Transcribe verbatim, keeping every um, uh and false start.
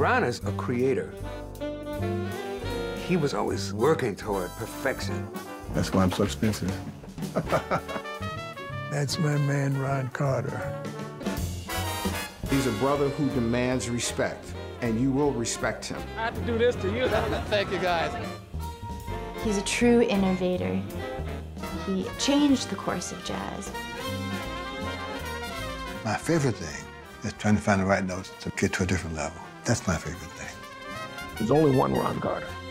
Ron is a creator. He was always working toward perfection. That's why I'm so expensive. That's my man, Ron Carter. He's a brother who demands respect, and you will respect him. I have to do this to you. Thank you, guys. He's a true innovator. He changed the course of jazz. My favorite thing is trying to find the right notes to get to a different level. That's my favorite thing. There's only one Ron Carter.